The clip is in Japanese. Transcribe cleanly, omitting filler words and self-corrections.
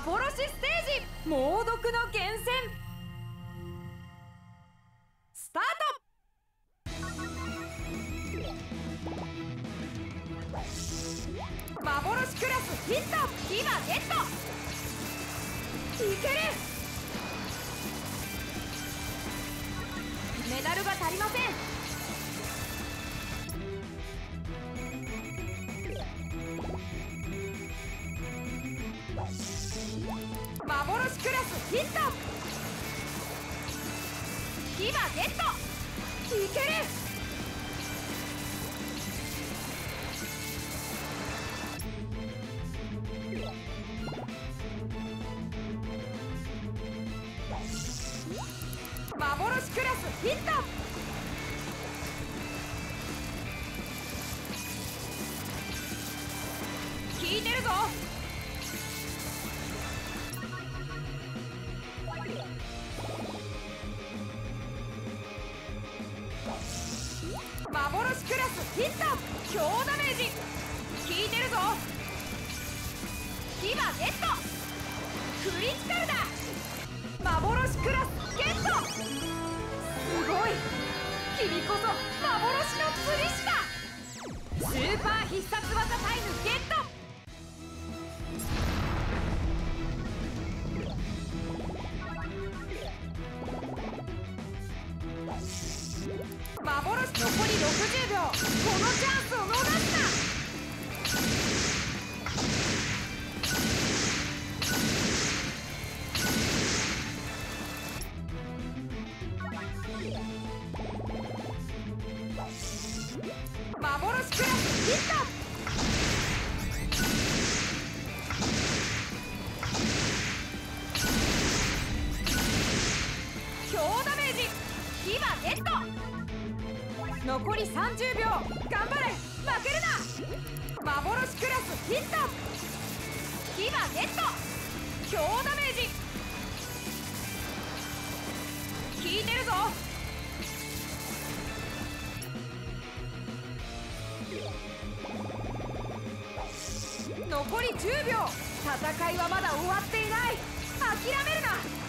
幻ステージ猛毒の厳選スタート。幻クラスヒット。牙ゲット。いける。メダルが足りません。幻クラスヒット。牙ゲット。いける。幻クラスヒット。効いてるぞ。幻クラスヒット。強ダメージ効いてるぞ。牙ゲット。クリティカルだ。幻クラスゲット。すごい。君こそ幻の釣り師だ。スーパー必殺技タイムゲット。幻残り60秒。このチャンスを逃すな。幻クラスヒット。強ダメージ。牙ゲット。残り30秒。頑張れ。負けるな。幻クラスヒット。牙ゲット。強ダメージ効いてるぞ。残り10秒。戦いはまだ終わっていない。諦めるな。